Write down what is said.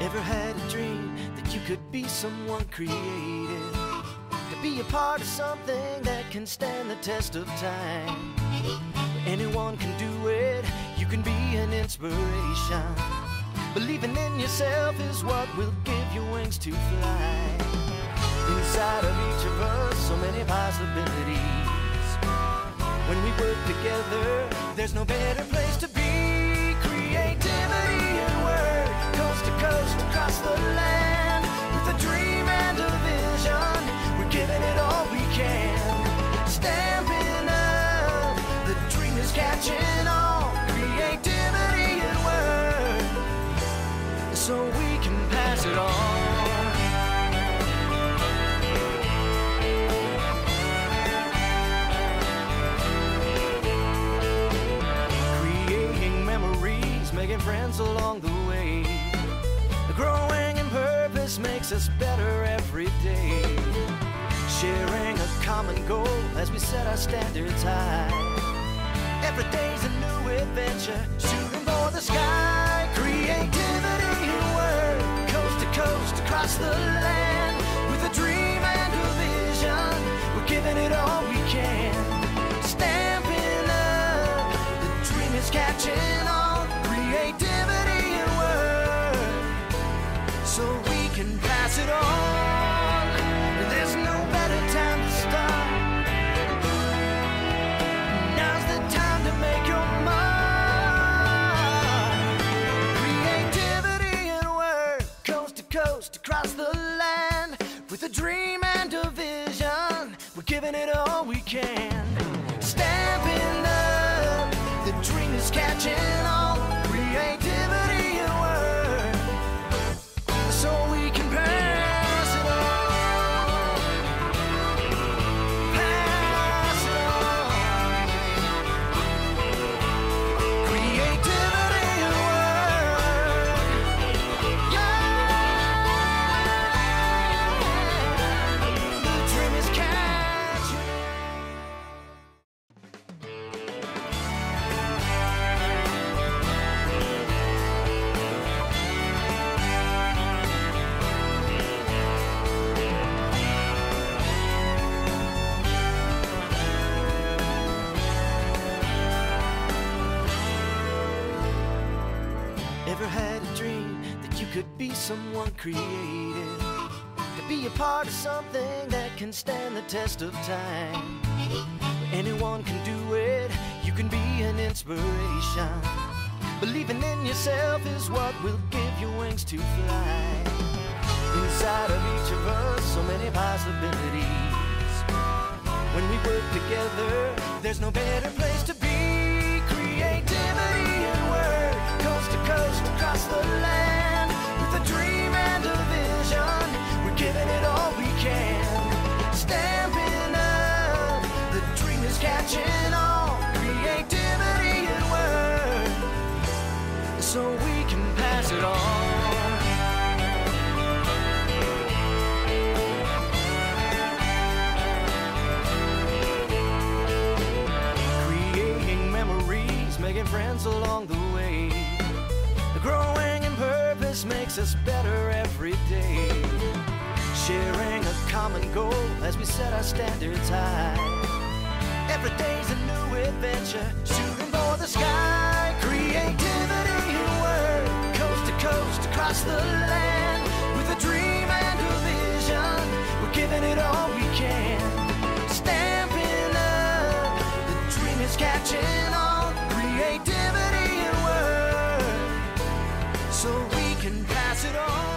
Ever had a dream that you could be someone creative, to be a part of something that can stand the test of time? Anyone can do it, you can be an inspiration. Believing in yourself is what will give you wings to fly. Inside of each of us, so many possibilities. When we work together, there's no better place to be. Creativity and work, coast to coast, across the land. With a dream and a vision, we're giving it all we can. Stamping up, the dream is catching on. Creativity and work, so we can pass it on. Making friends along the way. Growing in purpose makes us better every day. Sharing a common goal as we set our standards high. Every day's a new adventure, shooting for the sky. Creativity and work, coast to coast, across the land. With a dream and a vision, we're giving it all we can. Stamping up, the dream is catching on. Creativity and work, so we can pass it on. There's no better time to start. Now's the time to make your mark. Creativity and work, coast to coast, across the land. With a dream and a vision, we're giving it all we can. Stamping up, the dream is catching on. Creativity and work, so we can pass it on. Pass it on. Creativity and work, yeah. The dream is catching. Ever had a dream that you could be someone creative, to be a part of something that can stand the test of time? Anyone can do it, you can be an inspiration. Believing in yourself is what will give you wings to fly. Inside of each of us, so many possibilities. When we work together, there's no better place to be. Creativity and work, coast to coast, across the land. With a dream and a vision, we're giving it all we can. Stamping up, the dream is catching on. Creativity and work, so we can pass it on. Making friends along the way. Growing in purpose makes us better every day. Sharing a common goal as we set our standards high. Every day's a new adventure, shooting for the sky. Creativity and work, coast to coast, across the land. With a dream and a vision, we're giving it all we can. Stamping up, the dream is catching on. Creativity and work, so we can pass it on.